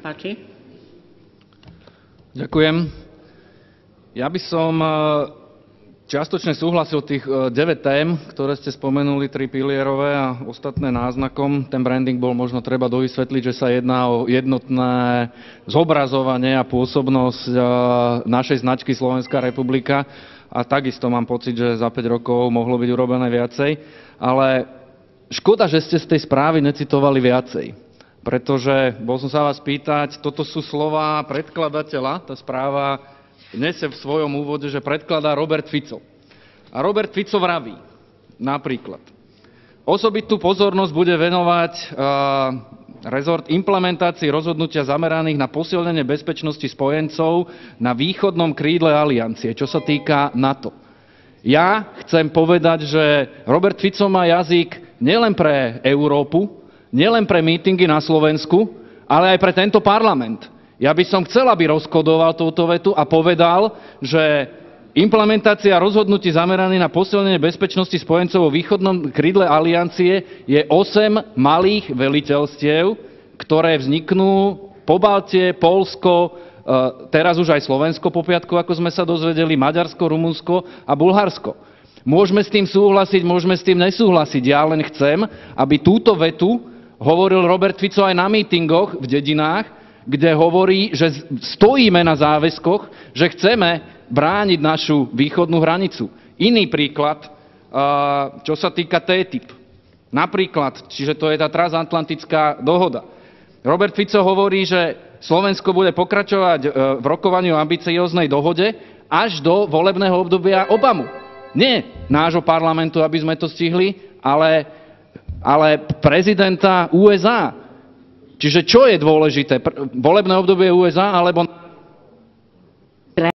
páči. Ďakujem. Ja by som čiastočne súhlasil tých 9 tém, ktoré ste spomenuli, 3 pilierové a ostatné náznakom. Ten branding bol možno treba dovysvetliť, že sa jedná o jednotné zobrazovanie a pôsobnosť našej značky Slovenská republika. A takisto mám pocit, že za 5 rokov mohlo byť urobené viacej. Ale škoda, že ste z tej správy necitovali viacej. Pretože, bol som sa vás pýtať, toto sú slová predkladateľa, tá správa nese v svojom úvode, že predkladá Robert Fico. A Robert Fico vraví, napríklad, osobitú pozornosť bude venovať rezort implementácii rozhodnutia zameraných na posilnenie bezpečnosti spojencov na východnom krídle aliancie, čo sa týka NATO. Ja chcem povedať, že Robert Fico má jazyk nielen pre Európu, nielen pre mítingy na Slovensku, ale aj pre tento parlament. Ja by som chcel, aby rozkodoval túto vetu a povedal, že implementácia rozhodnutí zameraných na posilnenie bezpečnosti spojencov vo východnom krídle aliancie je 8 malých veliteľstiev, ktoré vzniknú Pobaltie, Poľsko, teraz už aj Slovensko po piatku, ako sme sa dozvedeli, Maďarsko, Rumunsko a Bulharsko. Môžeme s tým súhlasiť, môžeme s tým nesúhlasiť. Ja len chcem, aby túto vetu hovoril Robert Fico aj na mítingoch v dedinách, kde hovorí, že stojíme na záväzkoch, že chceme brániť našu východnú hranicu. Iný príklad, čo sa týka TTIP. Napríklad, čiže to je tá transatlantická dohoda. Robert Fico hovorí, že Slovensko bude pokračovať v rokovaní o ambicióznej dohode až do volebného obdobia Obamu. Nie nášho parlamentu, aby sme to stihli, ale prezidenta USA. Čiže čo je dôležité? Volebné obdobie USA alebo